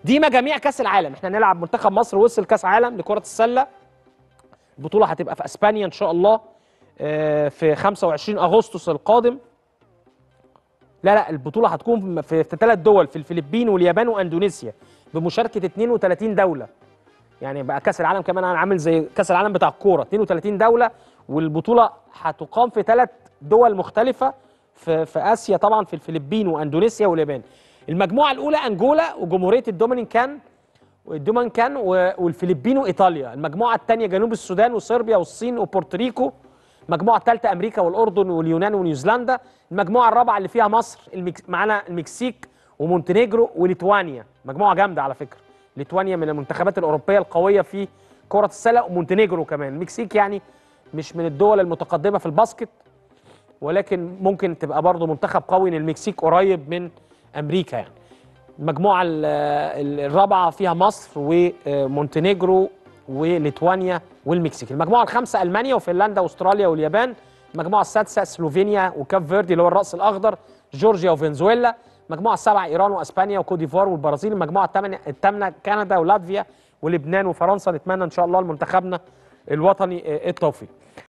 دي مجاميع كاس العالم. احنا هنلعب، منتخب مصر وصل كاس عالم لكره السله. البطوله هتبقى في اسبانيا ان شاء الله في 25 اغسطس القادم. لا البطوله هتكون في 3 دول، في الفلبين واليابان واندونيسيا، بمشاركه 32 دوله. يعني بقى كاس العالم كمان عامل زي كاس العالم بتاع الكوره، 32 دوله. والبطوله هتقام في 3 دول مختلفه في اسيا طبعا، في الفلبين واندونيسيا واليابان. المجموعه الاولى انجولا وجمهوريه الدومينيكان والفلبين وايطاليا. المجموعه الثانيه جنوب السودان وصربيا والصين وبورتوريكو. المجموعه الثالثه امريكا والاردن واليونان ونيوزيلندا. المجموعه الرابعه اللي فيها مصر معانا المكسيك ومونتينيجرو وليتوانيا. مجموعه جامده على فكره. ليتوانيا من المنتخبات الاوروبيه القويه في كره السله، ومونتينيجرو كمان. المكسيك يعني مش من الدول المتقدمه في الباسكت، ولكن ممكن تبقى برضه منتخب قوي، ان المكسيك قريب من امريكا يعني. المجموعه الرابعه فيها مصر ومونتينيجرو وليتوانيا والمكسيك. المجموعه الخامسه المانيا وفنلندا واستراليا واليابان. المجموعه السادسه سلوفينيا وكاب فيردي اللي هو الراس الاخضر، جورجيا وفنزويلا. المجموعه السابعه ايران واسبانيا وكوت ديفوار والبرازيل. المجموعه الثامنه كندا ولاتفيا ولبنان وفرنسا. نتمنى ان شاء الله لمنتخبنا الوطني التوفيق.